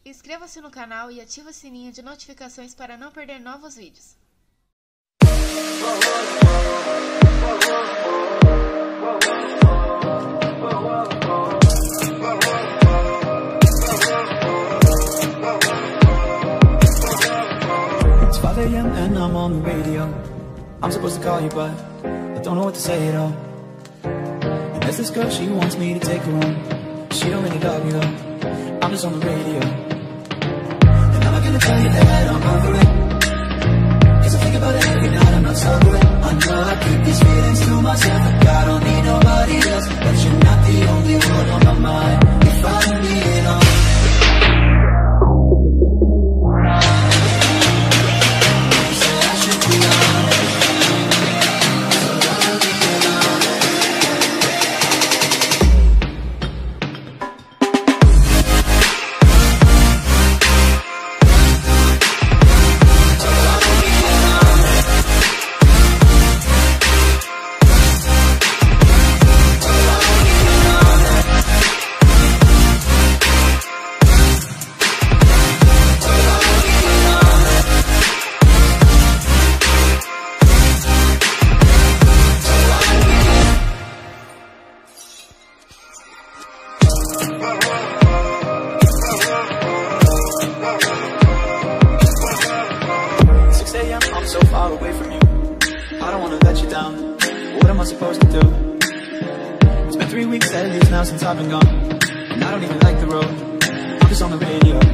Inscreva-se no canal e ative o sininho de notificações para não perder novos vídeos. It's 5 AM and I'm on the radio. I'm supposed to call you but I don't know what to say at all. And there's this girl, she wants me to take her home. She don't really love me though, I'm just on the radio. And I'm not gonna tell you that I'm over it, 'cause I think about it every night, I'm not sober. I know I keep these feelings to myself, like I don't need nobody else. But you're not the only one on my mind. If I'm being honest, you said I should be honest. I'm so far away from you, I don't wanna let you down. What am I supposed to do? It's been 3 weeks at least now since I've been gone, and I don't even like the road. I'm just on the radio.